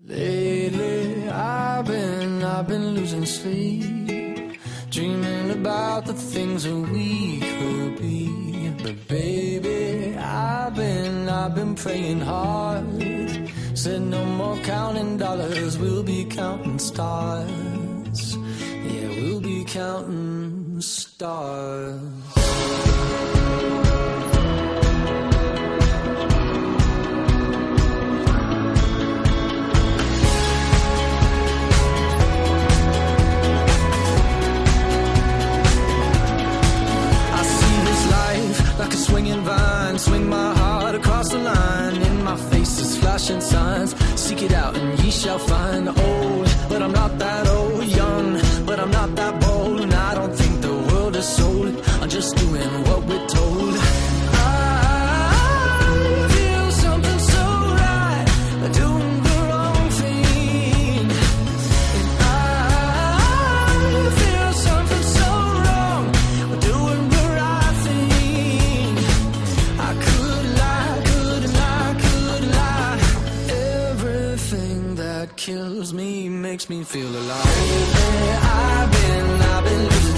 Lately, I've been losing sleep, dreaming about the things that we could be. But baby, I've been praying hard. Said no more counting dollars, we'll be counting stars. Yeah, we'll be counting stars. Like a swinging vine, swing my heart across the line. In my face is flashing signs. Seek it out and ye shall find. Old, but I'm not that old. Young, but I'm not that bold. And I don't think the world is sold. I'm just doing what we're told. I feel something so right, doing the wrong thing. And I feel something so wrong, doing the right thing. I could lie. Everything that kills me makes me feel alive. I've been losing